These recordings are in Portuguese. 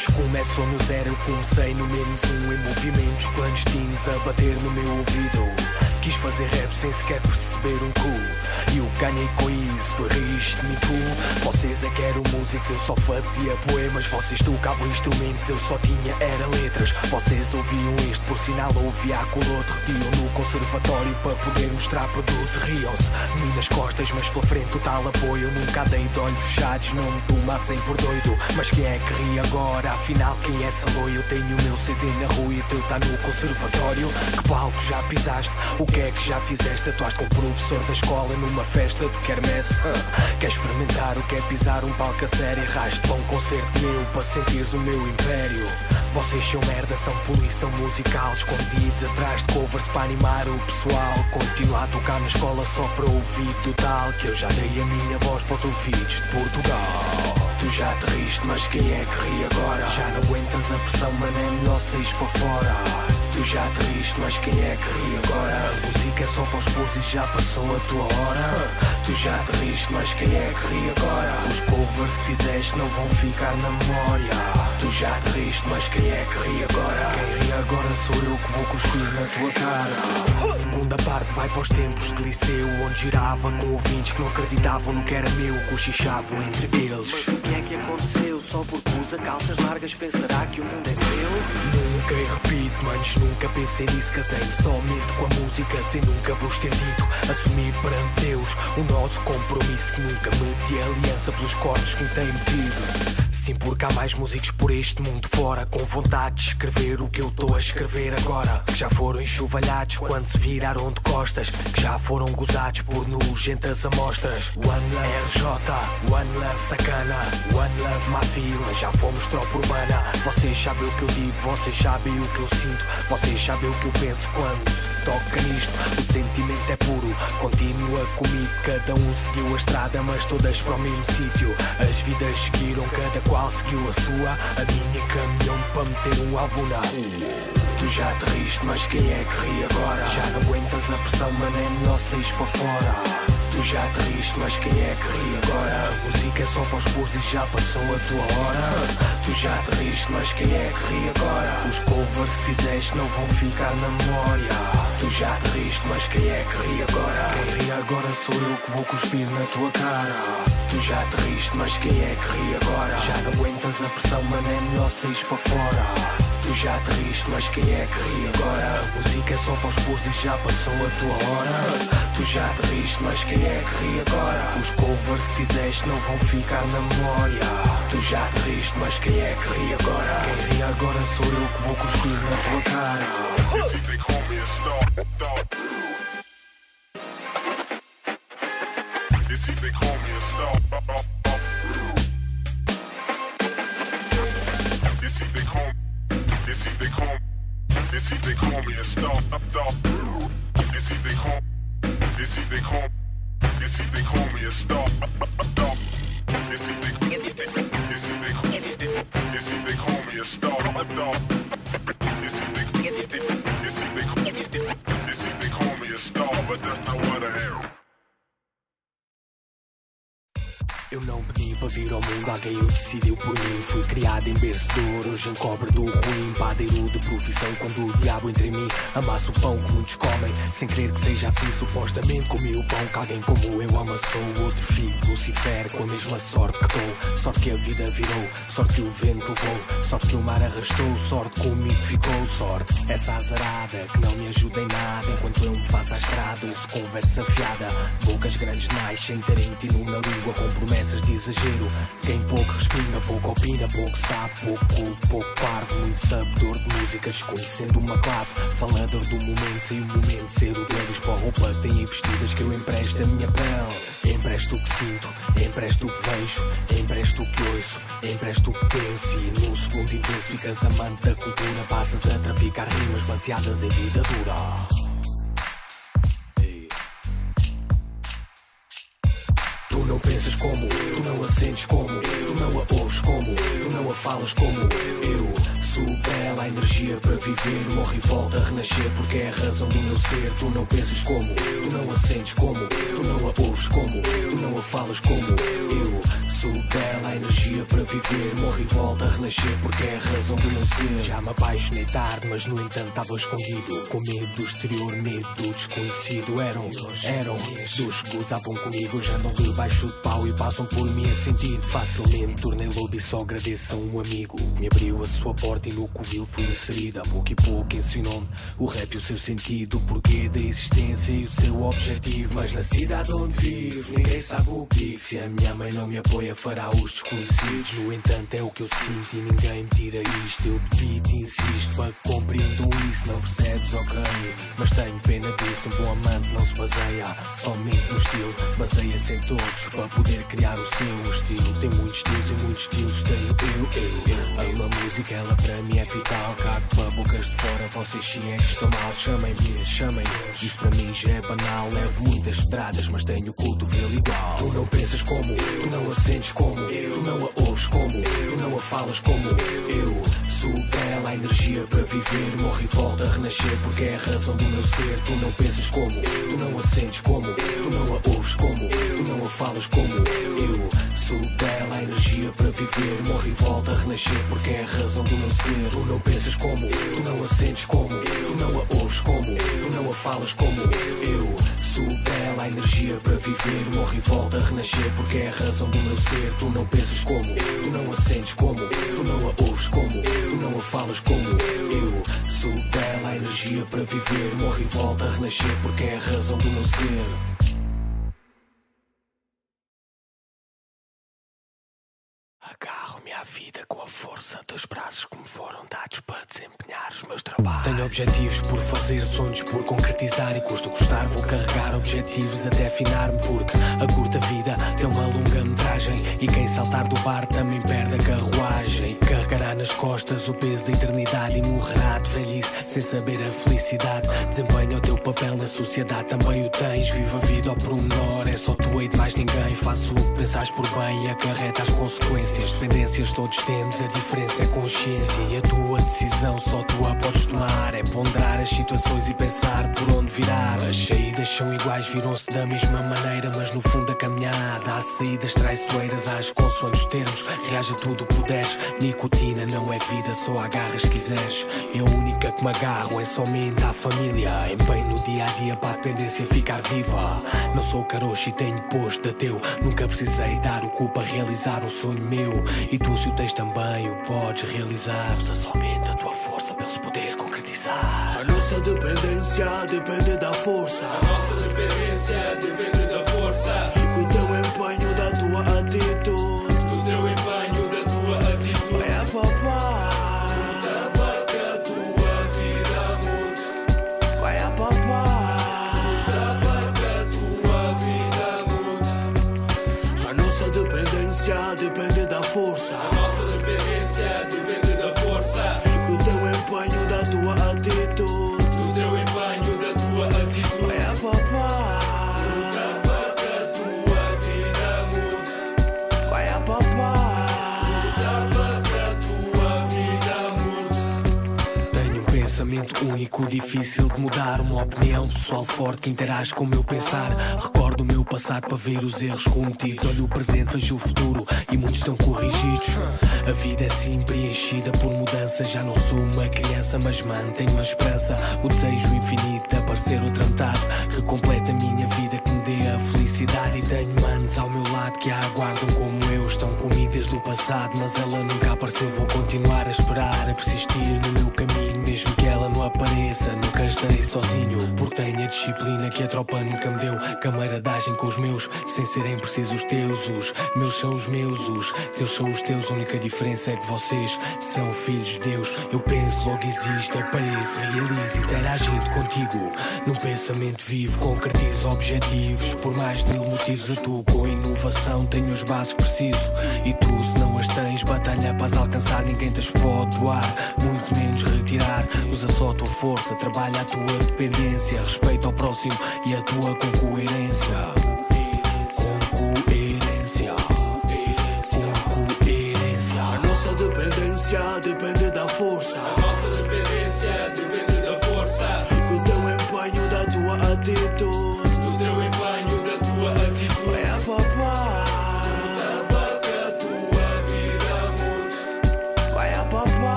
Todos começam no zero, eu comecei no menos um. Em movimentos clandestinos a bater no meu ouvido. Quis fazer rap sem sequer perceber um cu. E o que ganhei com isso foi rir de Me Too. Vocês é que eram músicos, eu só fazia poemas. Vocês tocavam instrumentos, eu só tinha era letras. Vocês ouviam este, por sinal ouvia a colote. Repetiam no conservatório para poder mostrar produto. Riam-se de mim nas costas, mas pela frente total apoio. Eu nunca dei de olhos fechados, não me tomassem por doido. Mas quem é que ri agora? Afinal quem é Saloio? Eu tenho o meu CD na rua e o teu tá no conservatório. Que palco já pisaste? O que é que já fizeste? Atuaste com o professor da escola numa festa de quermesse? Queres experimentar o que é pisar um palco a sério? Erraste para um concerto meu para sentires o meu império. Vocês são merda, são poluição musical, escondidos atrás de covers para animar o pessoal. Continua a tocar na escola só para ouvir total, que eu já dei a minha voz para os ouvidos de Portugal. Tu já te riste, mas quem é que ri agora? Já não aguentas a pressão, mano, é melhor saís para fora. Tu já te riste, mas quem é que ri agora? A música é só para os puros e já passou a tua hora. Tu já te riste, mas quem é que ri agora? Os covers que fizeste não vão ficar na memória. Tu já te riste, mas quem é que ri agora? Quem ri agora sou eu que vou cuspir na tua cara. Segunda parte vai para os tempos de liceu, onde girava com ouvintes que não acreditavam no que era meu, cochichavam entre eles. Mas o que é que aconteceu? Só porque usa calças largas pensará que o mundo é seu? Nunca e repito, manos, nunca pensei nisso. Casei-me somente com a música, sem nunca vos ter dito. Assumi perante Deus o nosso compromisso. Nunca meti aliança pelos cornos que me têm metido. Sim, porque há mais músicos por este mundo fora, com vontade de escrever o que eu estou a escrever agora. Que já foram enxovalhados quando se viraram de costas, que já foram gozados por nojentas amostras. One Love RJ, One Love Sacana, One Love Mafila, já fomos tropa urbana. Vocês sabem o que eu digo, vocês sabem o que eu sinto, vocês sabem o que eu penso quando se toca nisto. O sentimento é puro, continua comigo. Cada um seguiu a estrada, mas todas para o mesmo sítio. As vidas seguiram, cada qual seguiu a sua. A minha encaminhou-me para meter um álbum na rua. Tu já te riste, mas quem é que ri agora? Já não aguentas a pressão, mano, é melhor saís para fora. Tu já te riste, mas quem é que ri agora? A música é só para os puros e já passou a tua hora. Tu já te riste, mas quem é que ri agora? Os covers que fizeste não vão ficar na memória. Tu já te riste, mas quem é que ri agora? Quem ri agora sou eu que vou cuspir na tua cara. Tu já te riste, mas quem é que ri agora? Já não aguentas a pressão, mano, é melhor saís para fora. Tu já te riste, mas quem é que ri agora? A música é só para os puros e já passou a tua hora. Tu já te riste, mas quem é que ri agora? Os covers que fizeste não vão ficar na memória. Tu já te riste, mas quem é que ri agora? Quem ri agora sou eu que vou cuspir na tua cara. They call me a star. You see they call me a star. You see they call me a star. They call me a star, but that's not what I am. Eu não pedi para vir ao mundo, alguém o decidiu por mim. Fui criado em berço de ouro, hoje encobre do ruim. Padeiro de profissão, quando o diabo entre mim amassa o pão que muitos comem, sem querer que seja assim. Supostamente comi o pão que alguém como eu amassou. Outro filho de Lucifer, com a mesma sorte que dou. Sorte que a vida virou, sorte que o vento levou, sorte que o mar arrastou, sorte comigo ficou. Sorte, essa azarada que não me ajuda em nada. Enquanto eu me faço à estrada, ouço conversa fiada, bocas grandes demais, sem terem ti numa língua, com promessas de exagero. Quem pouco respinga, pouco opina, pouco sabe, pouco culto, pouco parvo. Muito sabedor de música, desconhecendo uma clave. Falador do momento, sem o momento ser o deles. Para a roupa têm vestidas que eu empresto a minha pele. Empresto o que sinto, empresto o que vejo, empresto o que ouço, empresto o que penso. E num segundo intenso ficas amante da cultura, passas a traficar rimas baseadas em vida dura. Tu Tu não pensas como, tu não a sentes como, tu não a ouves como, tu não a falas como eu. Supera a energia para viver, morre e volta a renascer, porque é a razão do meu ser. Tu não pensas como, tu não a sentes como, tu não a ouves como, tu não a falas como eu. Supera a energia para viver, morre e volta a renascer, porque é a razão do meu ser. Já me apaixonei tarde, mas no entanto estava escondido, com medo do exterior, medo do desconhecido. Eram dos que gozavam comigo, hoje andam debaixo de pau e passam por mim a sentido. Facilmente tornei lobo e só agradeço a um amigo que me abriu a sua porta e no covil fui inserida. A pouco e pouco ensinou-me o rap e o seu sentido, o porquê da existência e o seu objetivo. Mas na cidade onde vivo ninguém sabe o que digo. Se a minha mãe não me apoia fará os desconhecidos. No entanto é o que eu sinto e ninguém me tira isto. Eu debito e insisto para que compreendam isso. Não percebes, ok, mas tenho pena disso. Um bom amante não se baseia somente no estilo, baseia-se em todos para poder criar o seu estilo. Tem muitos estilos e muitos estilos tenho eu. Amo a música, ela para mim é vital. Cago para bocas de fora, vocês sim é que estão mal. Chamem-me, isso para mim já é banal. Levo muitas pedradas, mas tenho o cotovelo igual. Tu não pensas como, tu não a sentes como, tu não a ouves como, tu não a falas como eu. Supera a energia para viver, morre e volta a renascer, porque é a razão do meu ser. Tu não pensas como, tu não a sentes como, tu não a ouves como, tu não a falas como eu. Supera a energia para viver, morre e volta a renascer, porque é a razão do meu ser. Tu não pensas como, tu não a sentes como, tu não a ouves como, tu não a falas como eu. Supera a energia para viver, morre e volta a renascer, porque é a razão do meu ser. Tu não pensas como, tu não a sentes como, tu não a ouves como, tu não a falas como eu. Supera a energia para viver, morre e volta a renascer, porque é a razão do meu ser. Agarro-me à vida com a força dos braços que me foram dados para desempenhar os meus trabalhos. Tenho objetivos por fazer, sonhos por concretizar, e custo custar vou carregar objetivos até afinar-me, porque a curta vida tem uma longa metragem e quem saltar do bar também perde a carruagem. Carregará nas costas o peso da eternidade e morrerá de velhice sem saber a felicidade. Desempenha o teu papel na sociedade, também o tens. Viva a vida ao pormenor, é só tu e de mais ninguém. Faço o que pensares por bem e acarreta as consequências. Dependências todos temos, a diferença é consciência, e a tua decisão só tu a podes tomar. É ponderar as situações e pensar por onde virar. As saídas são iguais, viram-se da mesma maneira, mas no fundo a caminhada há saídas traiçoeiras, às consoantes os termos. Reage a tudo o que puderes, nicotina não é vida, só agarras se quiseres. E a única que me agarro é somente à família. Empenho no dia a dia para a dependência ficar viva. Não sou caroxo e tenho posto de ateu, nunca precisei dar o cu para realizar um sonho meu. E tu, se o tens também, o podes realizar. Usa somente a tua força para ele se poder concretizar. A nossa dependência depende da força. A nossa dependência depende da força. Do teu empenho, da tua atitude. Do teu empenho, da tua atitude. É papai. Luta para que a tua vida mude. Vai a papai. Luta para que a tua vida mude. A nossa dependência depende da força. A nossa dependência depende da força. Do teu empenho, da tua atitude. Do teu empenho, da tua atitude. Vai a papai. Luta para que a tua vida mude. Vai a papai. Luta para que a tua vida mude. Tenho um pensamento único, difícil de mudar. Uma opinião pessoal forte que interage com o meu pensar. Recordo o meu passado para ver os erros cometidos. Olho o presente, vejo o futuro e muitos estão corrigidos. A vida é assim preenchida por mudança. Já não sou uma criança, mas mantenho a esperança, o desejo infinito de aparecer outra metade que completa a minha vida, que me dê a felicidade. E tenho manos ao meu lado que a aguardam como eu. Estão comigo desde o passado, mas ela nunca apareceu. Vou continuar a esperar, a persistir no meu caminho, mesmo que ela não apareça. Nunca estarei sozinho, porque tenho a disciplina que a tropa nunca me deu. Camaradagem com os meus, sem serem precisos os teus. Os meus são os meus, os teus são os teus. A única diferença é que vocês são filhos de Deus. Eu penso, logo existe, apareço, realizo, interagindo contigo. Num pensamento vivo, concretizo objetivos. Por mais de mil motivos atuo com inovação. Tenho as bases que preciso e tu, se não as tens, batalha para as alcançar. Ninguém te as pode doar, muito menos retirar. Usa só a tua força, trabalha a tua dependência. Respeita ao próximo e atua com coerência. Com coerência.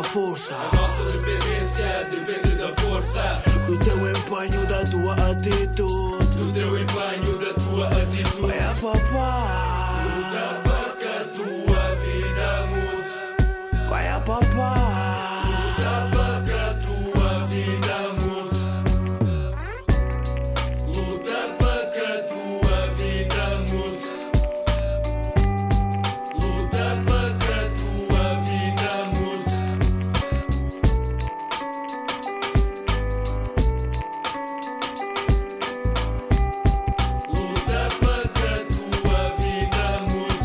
força. A nossa dependência depende da força. Do teu empenho, da tua atitude. Do teu empenho, da tua atitude. Vai a papá. Luta para que a tua vida mude. Vai a papá. Luta para que a tua vida mude. Luta para que a tua vida mude. Luta para que a tua vida mude. Luta para que a tua vida mude.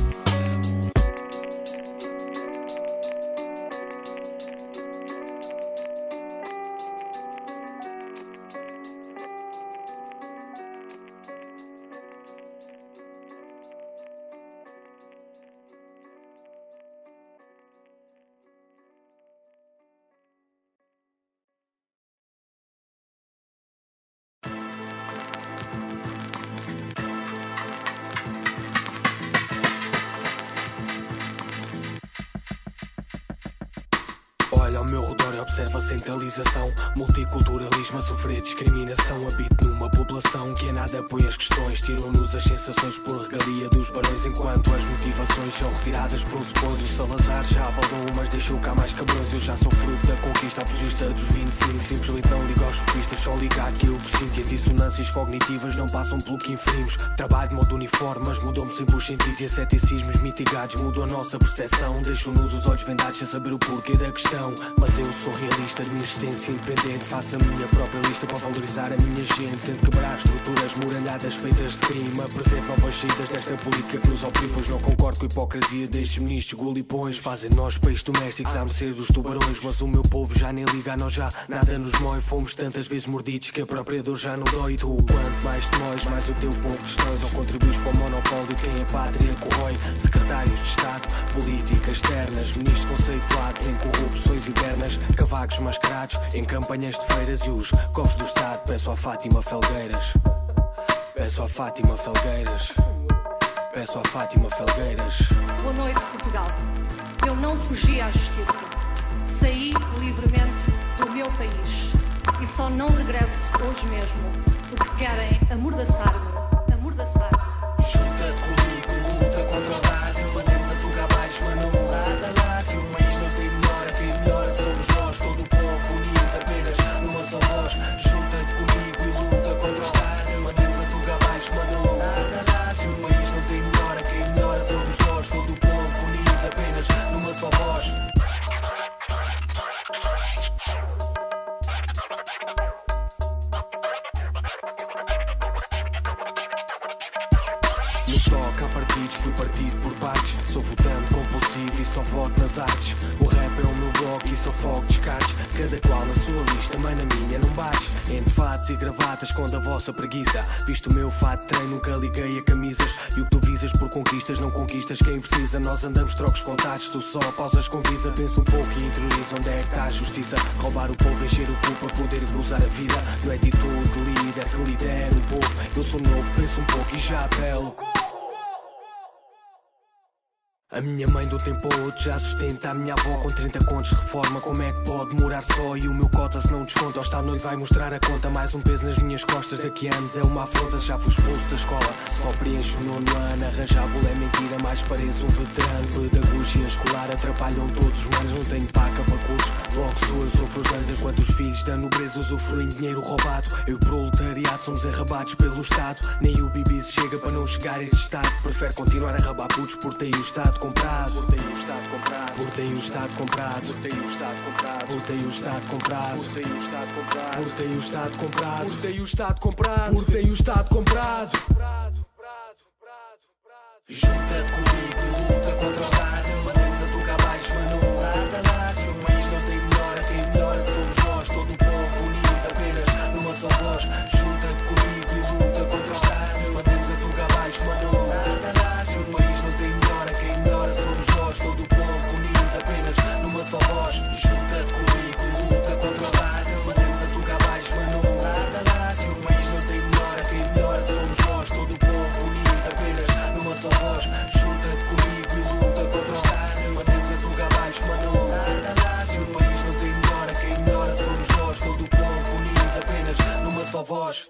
Olha ao meu redor e observa a centralização, multiculturalismo a sofrer discriminação. Habito numa população que a nada põe as questões. Tiram-nos as sensações por regalia dos barões, enquanto as motivações são retiradas por uns supões. O Salazar já abalou, mas deixou cá mais cabrões. Eu já sou fruto da conquista, apologista dos 25. Simplesmente não ligo aos sofistas, só ligo àquilo que sinto. E dissonâncias cognitivas não passam pelo que inferimos. Trabalho de modo uniforme, mas mudou-me sempre os sentidos. E ceticismos mitigados mudou a nossa percepção. Deixam-nos os olhos vendados sem saber o porquê da questão. Mas eu sou realista, de minha existência independente. Faço a minha própria lista para valorizar a minha gente. Tento quebrar estruturas muralhadas feitas de crime. Apresento novas saídas desta política que nos oprime, pois não concordo com a hipocrisia destes ministros gulipões. Fazem nós peixes domésticos à mercê dos tubarões. Mas o meu povo já nem liga a nós, já nada nos mói. Fomos tantas vezes mordidos que a própria dor já não dói. Tu, quanto mais te móis, mais o teu povo destróis. Ou contribuis para o monopólio, quem a pátria corrói. Secretários de Estado, políticas externas, ministros conceituados em corrupções internas, cavacos mascarados em campanhas de feiras e os cofres do Estado. Peço a Fátima Felgueiras, peço a Fátima Felgueiras, peço a Fátima Felgueiras. Boa noite, Portugal. Eu não fugi à justiça. Saí livremente do meu país e só não regresso hoje mesmo porque querem amordaçar-me, amordaçar-me. Junta-te comigo, luta contra o Estado. Mandemos a tuga abaixo, mano, lado a lado. Se o país não tem melhora, quem melhora somos nós. Todo o povo unido apenas numa só voz. Junta-te comigo e luta contra o Estado. Mandemos a tuga abaixo, mano, lado a lado. Se o país não tem melhora, quem melhora somos nós. Todo o povo unido apenas numa só voz. No toque a partidos, fui partido por partes. Sou votante compulsivo e só voto nas artes. O rap é o meu bloco e só foco descartes. Cada qual na sua lista, mas na minha não bates. Entre fatos e gravatas, esconde a vossa preguiça. Visto o meu fato de treino, nunca liguei a camisas. E o que tu visas por conquistas, não conquistas quem precisa. Nós andamos trocos contatos, tu só pausas com visa. Pensa um pouco e interioriza onde é que está a justiça. Roubar o povo, encher o cu para poder gozar a vida. Não é atitude de líder que lidera o povo. Eu sou novo, penso um pouco e já apelo. A minha mãe do tempo ao outro já sustenta a minha avó com 30 contos reforma. Como é que pode morar só e o meu cota se não desconta? Esta não lhe vai mostrar a conta. Mais um peso nas minhas costas, daqui a anos é uma afronta. Já fui expulso da escola, só preencho o nono ano. Arranjar bolo é mentira, mais pareço um veterano. Pedagogia escolar atrapalham todos os manos. Não tenho paca para cursos, logo sou eu sofro os danos. Enquanto os filhos da nobreza usufruem dinheiro roubado. Eu e o proletariado somos arrabados pelo Estado. Nem o Bibi chega para não chegar a este estado. Prefere continuar a rabar putos por ter o Estado comprado, por ter o Estado comprado, por ter o Estado comprado, por ter o Estado comprado, por ter o Estado comprado, por ter o Estado comprado, por ter o Estado comprado, por ter o Estado comprado, por ter o Estado comprado. Junta-te comigo e luta contra o Estado. Mandemos a tuga abaixo, mano, lado a lado. Se o país não tem melhora, quem melhora somos nós. Todo o povo unido apenas numa só voz. Junta-te comigo e luta contra o Estado. Mandemos a tuga abaixo, mano, lado a lado. Se o país não tem melhora, quem melhora somos nós. Todo o povo unido apenas numa só voz. Junta-te comigo e luta contra o Estado. Mandemos a tuga abaixo, mano, lado a lado. Se o país não tem melhora, quem melhora somos nós. Todo o povo unido apenas numa só voz. Junta-te comigo e luta contra o Estado. Mandemos a tuga abaixo, mano, lado a lado. Se o voz.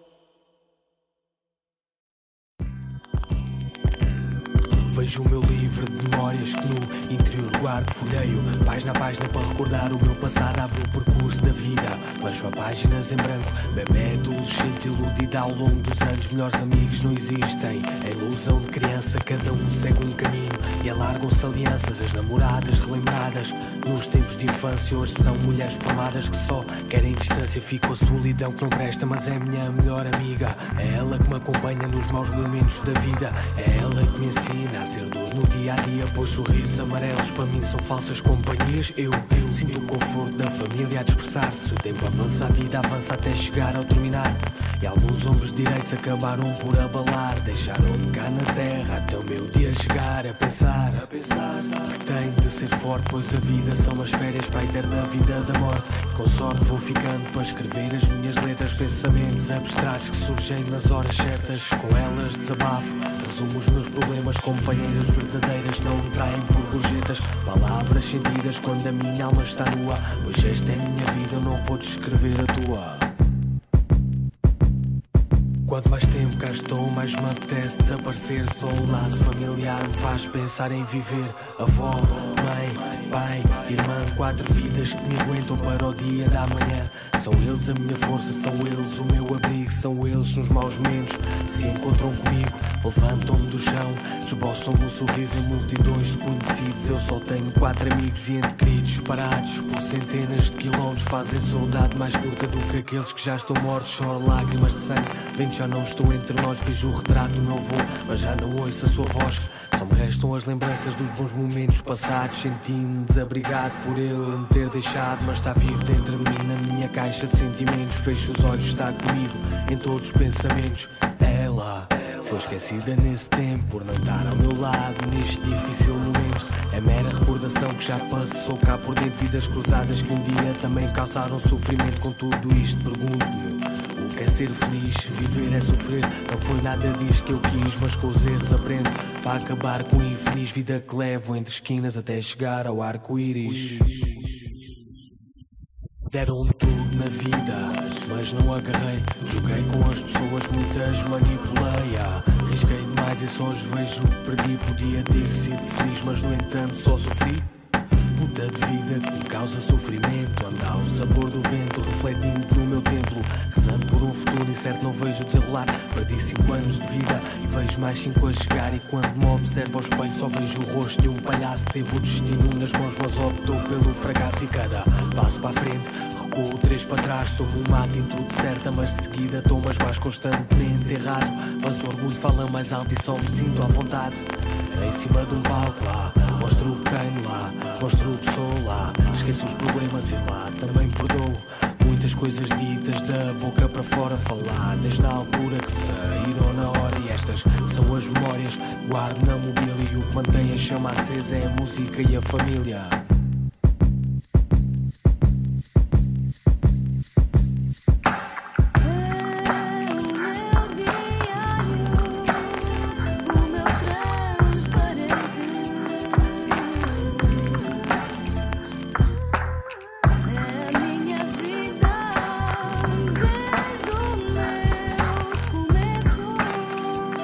Vejo o meu livro de memórias que no interior guardo, folheio página a página para recordar o meu passado. Abro o percurso da vida, mancho a páginas em branco. Bebé adolescente iludida ao longo dos anos. Melhores amigos não existem, é ilusão de criança. Cada um segue um caminho e alargam-se alianças. As namoradas relembradas nos tempos de infância hoje são mulheres formadas que só querem distância. Fico a solidão que não presta, mas é a minha melhor amiga. É ela que me acompanha nos maus momentos da vida. É ela que me ensina a ser dor no dia a dia, pois sorrisos amarelos para mim são falsas companhias. Eu sinto o conforto da família a dispersar-se. O tempo avança, a vida avança até chegar ao terminar. E alguns ombros direitos acabaram por abalar. Deixaram-me cá na terra até o meu dia chegar. A pensar que tenho de ser forte, pois a vida são as férias para a eterna vida da morte. E com sorte vou ficando para escrever as minhas letras. Pensamentos abstratos que surgem nas horas certas. Com elas desabafo, resumo os meus problemas. Companheiras verdadeiras não me traem por gorjetas. Palavras sentidas quando a minha alma está nua. Pois esta é a minha vida, eu não vou descrever a tua. Quanto mais tempo cá estou, mais me apetece desaparecer. Só o laço familiar me faz pensar em viver. Avó, mãe, pai, irmã, 4 vidas que me aguentam para o dia da manhã. São eles a minha força, são eles o meu abrigo. São eles nos maus momentos, se encontram comigo, levantam-me do chão, esboçam-me um sorriso em multidões de conhecidos. Eu só tenho 4 amigos e entre queridos espalhados por centenas de quilómetros. Fazem saudade mais curta do que aqueles que já estão mortos. Choro lágrimas de sangue, vento já não estou entre nós. Vejo o retrato do meu avô, mas já não ouço a sua voz. Só me restam as lembranças dos bons momentos passados. Senti-me desabrigado por ele me ter deixado, mas está vivo dentro de mim, na minha caixa de sentimentos. Fecho os olhos, está comigo em todos os pensamentos. Ela foi esquecida nesse tempo por não estar ao meu lado neste difícil momento. É mera recordação que já passou cá por dentro. Vidas cruzadas que um dia também causaram sofrimento. Com tudo isto pergunto-me, o que é ser feliz? Viver é sofrer. Não foi nada disto que eu quis, mas com os erros aprendo para acabar com a infeliz vida que levo entre esquinas até chegar ao arco-íris. Deram-me tudo na vida, mas não agarrei. Joguei com as pessoas, muitas manipulei. Risquei demais e só os vejo que perdi. Podia ter sido feliz, mas no entanto só sofri. Puta de vida que me causa sofrimento. Anda o sabor do vento refletindo no meu templo. Rezando por um futuro incerto, não vejo desenrolar. Perdi 5 anos de vida e vejo mais 5 a chegar. E quando me observo ao espelho só vejo o rosto de um palhaço. Teve o destino nas mãos, mas optou pelo fracasso. E cada passo para a frente recuo 3 para trás. Tomo uma atitude certa, mas seguida tomas mais constantemente errado. Mas o orgulho fala mais alto e só me sinto à vontade. Em cima de um palco lá, mostro o que tenho lá, mostro o que sou lá. Esqueço os problemas e lá também perdoo. Muitas coisas ditas da boca para fora faladas na altura que saíram na hora. E estas são as memórias, guardo na mobília. E o que mantém a chama acesa é a música e a família.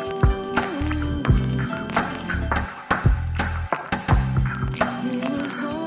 Eu sou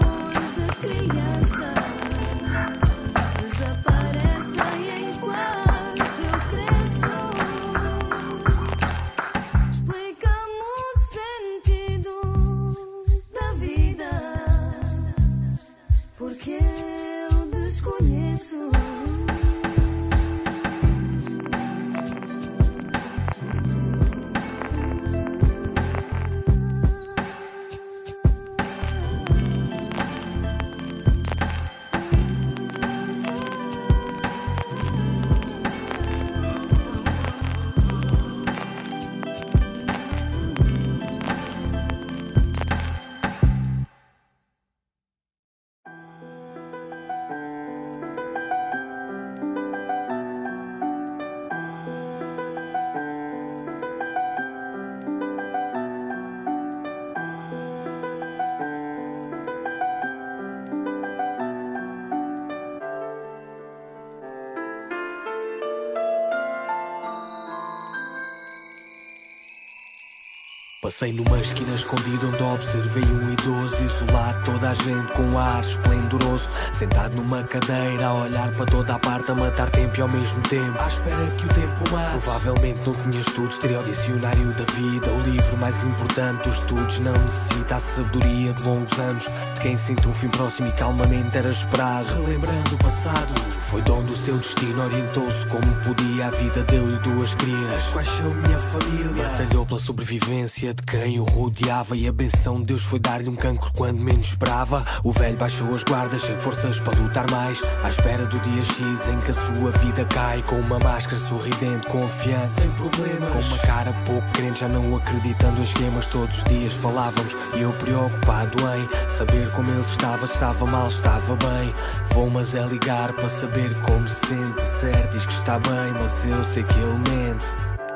Passei numa esquina escondida onde observei um idoso isolado, toda a gente com um ar esplendoroso, sentado numa cadeira a olhar para toda a parte, a matar tempo e ao mesmo tempo à espera que o tempo mate. Provavelmente não tinha estudos, teria o dicionário da vida, o livro mais importante dos estudos. Não necessita a sabedoria de longos anos, de quem sente um fim próximo e calmamente era esperado. Relembrando o passado, foi dono do seu destino, orientou-se como podia, a vida deu-lhe duas crias. Quais são minha família? Batalhou pela sobrevivência de quem o rodeava e a benção de Deus foi dar-lhe um cancro quando menos esperava. O velho baixou as guardas sem forças para lutar mais, à espera do dia X em que a sua vida cai, com uma máscara sorridente, confiante, sem problemas, com uma cara pouco crente, já não acreditando em esquemas. Todos os dias falávamos e eu preocupado em saber como ele estava, se estava mal, estava bem. Vou mas é ligar para saber como se sente, certo, diz que está bem, mas eu sei que ele mente.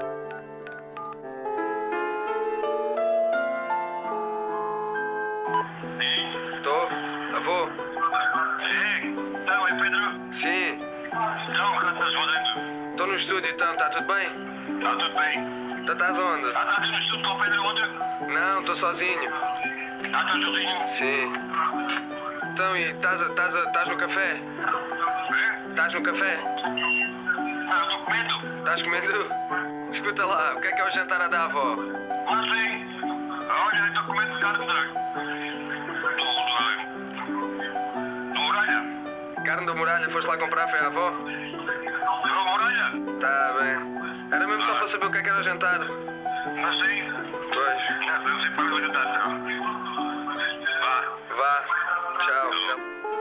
Estás onde? Estás no estúdio com o Pedro ontem? Não, estou sozinho. Estás sozinho? Sim. Então, e estás no café? Estás no café? Estou comendo. Estás comendo? Escuta lá, o que é o jantar da avó? Não sei. Olha, estou comendo carne de muralha. Carne da muralha? Foste lá comprar, foi a avó? Muralha? Tá bem. Era mesmo só para saber o que era o jantar. Ah, sim? Pois. Não sei para o jantar, não. Vá. Tchau.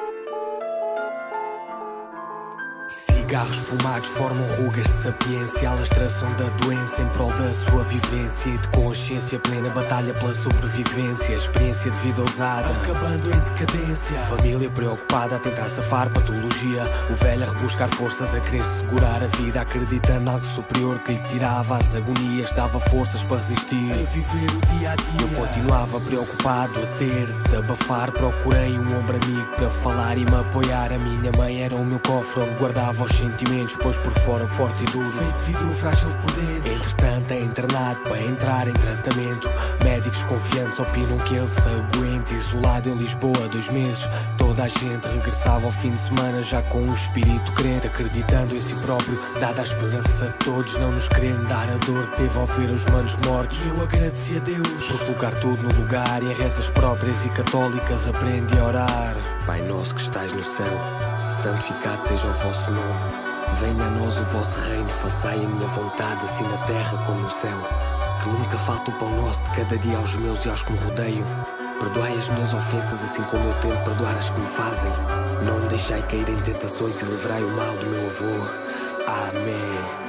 Cigarros fumados formam rugas de sapiência, a lastração da doença em prol da sua vivência e de consciência plena, batalha pela sobrevivência, experiência de vida ousada, acabando em decadência. Família preocupada a tentar safar patologia, o velho a rebuscar forças, a querer segurar a vida, acreditando em algo superior que lhe tirava as agonias, dava forças para resistir, a viver o dia a dia. Eu continuava preocupado a ter de desabafar, procurei um ombro amigo para falar e me apoiar. A minha mãe era o meu cofre onde guardava os sentimentos, pois por fora forte e duro, feito vidro frágil por dentro. Entretanto é internado para entrar em tratamento, médicos confiantes opinam que ele se aguenta. Isolado em Lisboa 2 meses, toda a gente regressava ao fim de semana já com um espírito crente, acreditando em si próprio, dada a esperança de todos, não nos querendo dar a dor que teve ao ver os manos mortos. Eu agradeci a Deus por colocar tudo no lugar e em rezas próprias e católicas aprendi a orar. Pai nosso que estais no céu, santificado seja o vosso nome. Venha a nós o vosso reino, façai a minha vontade, assim na terra como no céu. Que nunca falte o pão nosso de cada dia aos meus e aos que me rodeiam. Perdoai as minhas ofensas, assim como eu tento perdoar as que me fazem. Não me deixai cair em tentações e livrai o mal do meu avô. Amém.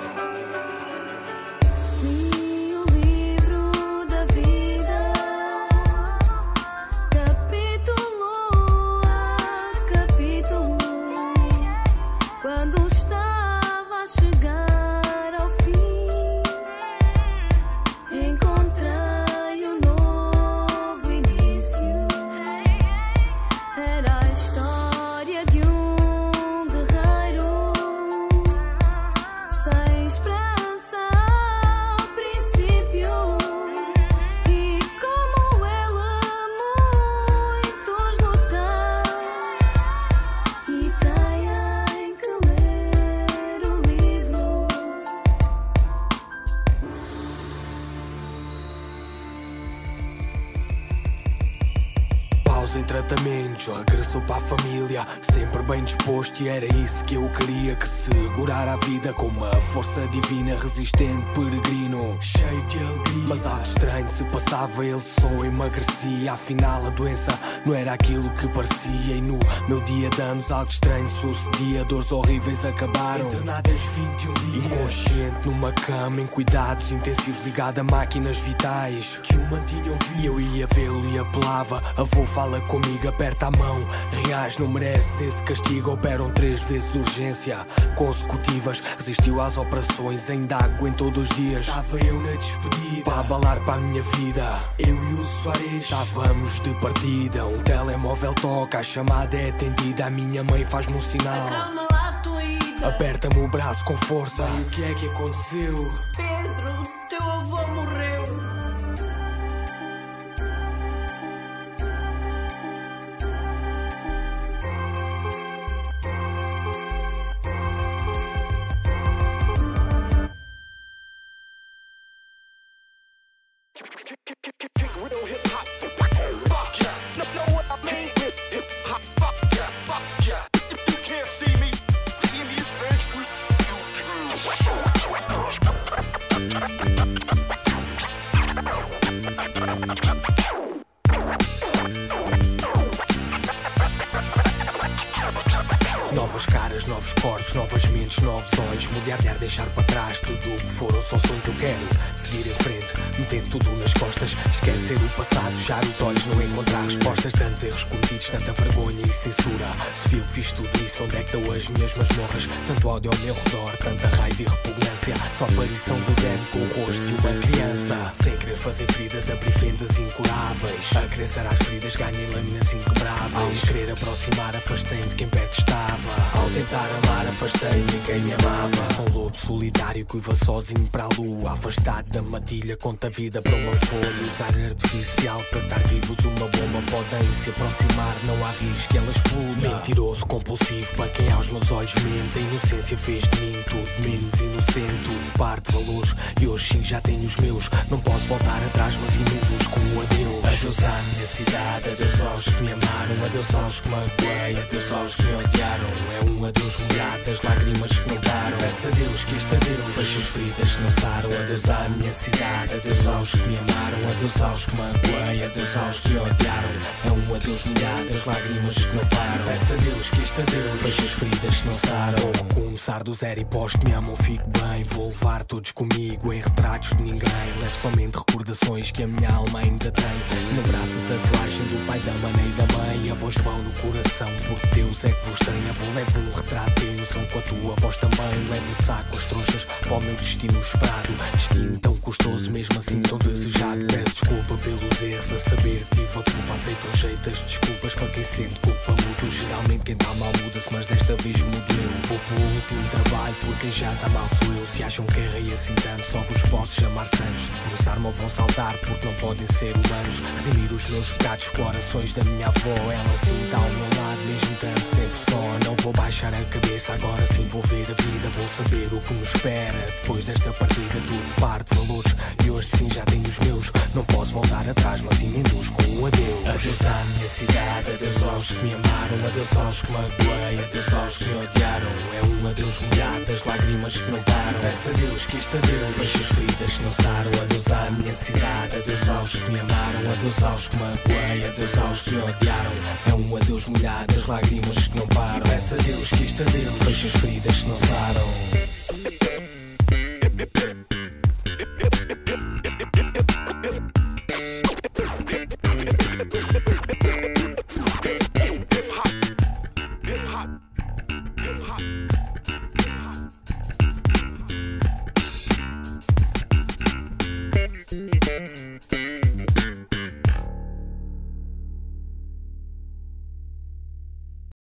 Em tratamento, já regressou para a família, sempre bem disposto, e era isso que eu queria, que segurar a vida com uma força divina, resistente, peregrino, cheio de alegria. Mas algo estranho se passava, ele só emagrecia, afinal a doença não era aquilo que parecia. E no meu dia de anos algo estranho sucedia, dores horríveis acabaram, internadas 21 dias, inconsciente numa cama, em cuidados intensivos, ligado a máquinas vitais que o mantinham vivo. Eu ia vê-lo e apelava, avô fala comigo, aperta a mão, reage, não merece esse castigo. Operam 3 vezes de urgência consecutivas, resistiu às operações, ainda aguentou 2 dias. Estava eu na despedida, para abalar para a minha vida, eu e o Soares estávamos de partida. Um telemóvel toca, a chamada é atendida, a minha mãe faz-me um sinal, aperta-me o braço com força. E o que é que aconteceu? Pedro, teu avô morreu. Novas caras, novos corpos, novas mentes, novos olhos. Mulher, deixar para trás tudo o que foram só sonhos. Eu quero seguir em frente, metendo tudo nas costas. Esquecer o passado, fechar os olhos, não encontrar respostas. Tantos erros cometidos, tanta vergonha e censura. Se viu que fiz tudo isso, onde é que estão as minhas masmorras? Tanto ódio ao meu redor, tanta raiva e repugnância. Só aparição do dano com o rosto de uma criança. Sem querer fazer feridas, abrir fendas incuráveis. A querer sarar as feridas, ganhei lâminas inquebráveis. Ao me querer aproximar, afastei-me de quem perto estava. Ao tentar amar, afastei-me de quem me amava. Sou um lobo solitário que uiva sozinho para a lua. Afastado da matilha, conta a vida para uma folha. Usar artificial para estar vivos, uma bomba podem se aproximar, não há risco que ela exploda. Mentiroso, compulsivo, para quem aos meus olhos mente. A inocência fez de mim tudo menos inocente. Tudo par de valores e hoje sim já tenho os meus. Não posso voltar atrás, mas emendo-os com o adeus. Adeus à minha cidade, adeus aos que me amaram. Adeus aos que magoei, adeus aos que me odiaram. É um adeus molhado das lágrimas que não param. Peço a Deus que este adeus feche as feridas que não saram. Adeus à minha cidade, adeus aos que me amaram. Adeus aos que magoei, adeus aos que me odiaram. É um adeus molhado das lágrimas que não param. Peço a Deus que este adeus feche as feridas que não saram. Vou recomeçar do zero e pós que me amam fico bem. Vou levar todos comigo em retratos de ninguém. Levo somente recordações que a minha alma ainda tem. No braço a tatuagem do pai, da mana e da mãe. A voz vão no coração, porque Deus é que vos tem. A avó levo um retrato e um som com a tua voz também. Levo o saco, as trouxas para o meu destino esperado. Destino tão custoso, mesmo assim tão desejado. Peço desculpa pelos erros, a saber que tive a culpa. Aceito rejeitas, desculpas para quem sente culpa mútua. Geralmente quem está mal muda-se, mas desta vez mudo eu. Vou para o último trabalho, porque quem já está mal sou eu. Se acham que errei assim tanto, só vos posso chamar santos. Processar-me ao vosso altar, porque não podem ser humanos. Redimir os meus pecados com orações da minha avó. Ela assim está ao meu lado, mesmo tanto sempre só. Não vou baixar a cabeça, agora sim vou ver a vida. Vou saber o que me espera depois desta partida. Tudo par de valores e hoje sim já tenho os meus. Não posso voltar atrás, mas emendo-os com um adeus. Adeus à minha cidade, adeus aos que me amaram. Adeus aos que magoei, adeus aos que me odiaram. É um adeus molhado das lágrimas que não param. Peço a Deus que este adeus feche as feridas que não saram. Adeus à minha cidade, adeus aos que me amaram. Adeus aos que magoei, adeus aos que me odiaram. É um adeus molhado das lágrimas que não param. Peço a Deus que este adeus feche as feridas que não saram.